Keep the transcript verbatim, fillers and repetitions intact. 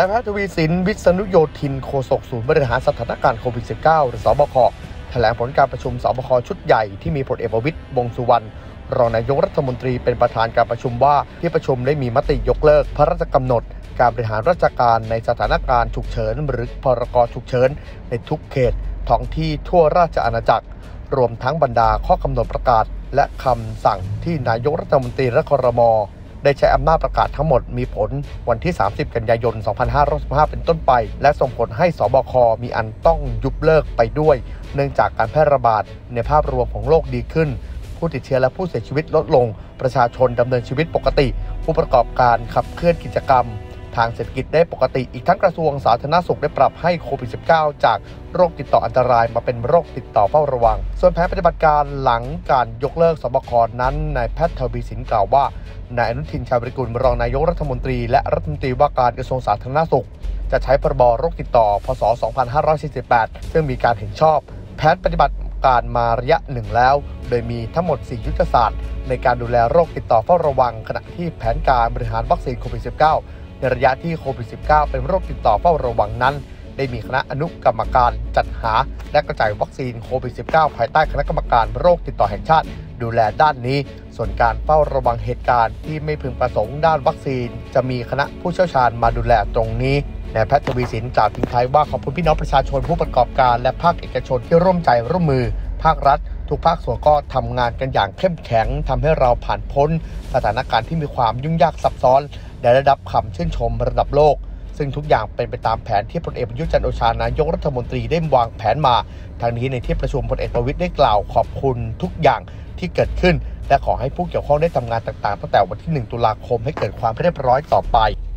ายแพทย์ทวีสินวิษณุโยธินโฆษกศูนย์บริหารสถานการณ์โควิด สิบเก้า หรือสบคแถลงผลการประชุมสบคชุดใหญ่ที่มีพลเอกประวิตร วงษ์สุวรรณรองนายกรัฐมนตรีเป็นประธานการประชุมว่าที่ประชุมได้มีมติยกเลิกพระราชกำหนดการบริหารราชการในสถานการณ์ฉุกเฉินหรือพรกฉุกเฉินในทุกเขตท้องที่ทั่วราชอาณาจักรรวมทั้งบรรดาข้อกำหนดประกาศและคำสั่งที่นายกรัฐมนตรีและครม.ได้ใช้อำนาจประกาศทั้งหมดมีผลวันที่สามสิบกันยายนสองพันห้าร้อยสิบห้าเป็นต้นไปและส่งผลให้สบคมีอันต้องยุบเลิกไปด้วยเนื่องจากการแพร่ระบาดในภาพรวมของโลกดีขึ้นผู้ติดเชื้อและผู้เสียชีวิตลดลงประชาชนดำเนินชีวิตปกติผู้ประกอบการขับเคลื่อนกิจกรรมทางเศรษฐกิจได้ปกติอีกทั้งกระทรวงสาธารณสุขได้ปรับให้โควิด สิบเก้า จากโรคติดต่ออันตรายมาเป็นโรคติดต่อเฝ้าระวังส่วนแผนปฏิบัติการหลังการยกเลิกสบคนั้นนายแพทย์ทวีสินกล่าวว่านายอนุทินชาญวิรากูลรองนายกรัฐมนตรีและรัฐมนตรีว่าการกระทรวงสาธารณสุขจะใช้พรบโรคติดต่อพ.ศ. สองพันห้าร้อยสี่สิบแปดซึ่งมีการเห็นชอบแผนปฏิบัติการมาระยะหนึ่งแล้วโดยมีทั้งหมดสี่ยุทธศาสตร์ในการดูแลโรคติดต่อเฝ้าระวังขณะที่แผนการบริหารวัคซีนโควิด สิบเก้าในระยะที่โควิด สิบเก้า เป็นโรคติดต่อเฝ้าระวังนั้นได้มีคณะอนุกรรมการจัดหาและกระจายวัคซีนโควิด สิบเก้า ภายใต้คณะกรรมการโรคติดต่อแห่งชาติดูแลด้านนี้ส่วนการเฝ้าระวังเหตุการณ์ที่ไม่พึงประสงค์ด้านวัคซีนจะมีคณะผู้เชี่ยวชาญมาดูแลตรงนี้นายแพทย์ทวีสินกล่าวทิ้งท้ายว่าขอบคุณพี่น้องประชาชนผู้ประกอบการและภาคเอกชนที่ร่วมใจร่วมมือภาครัฐทุกภาคส่วนก็ทำงานกันอย่างเข้มแข็งทำให้เราผ่านพ้นสถานการณ์ที่มีความยุ่งยากซับซ้อนและได้รับคำชื่นชมระดับโลกซึ่งทุกอย่างเป็นไปตามแผนที่พลเอกประยุทธ์จันทร์โอชานายกรัฐมนตรีได้วางแผนมาทางนี้ในที่ประชุมพลเอกประวิตรได้กล่าวขอบคุณทุกอย่างที่เกิดขึ้นและขอให้ผู้เกี่ยวข้องได้ทำงานต่างๆตั้งแต่วันที่หนึ่งตุลาคมให้เกิดความเรียบร้อยต่อไป